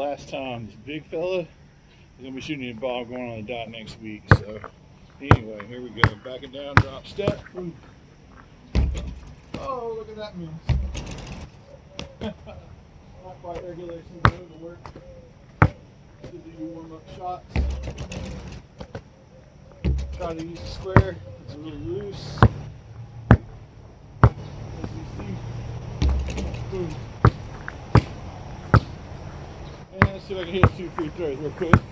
last time. This big fella is gonna be shooting a ball going on the dot next week. So anyway, here we go. Backing down, drop step. Ooh. Oh, look at that mess. Not quite regulations going to work. To do your warm-up shots. Try to use the square. It's a little loose. As you see. Boom. And let's see if I can hit 2 free throws real quick.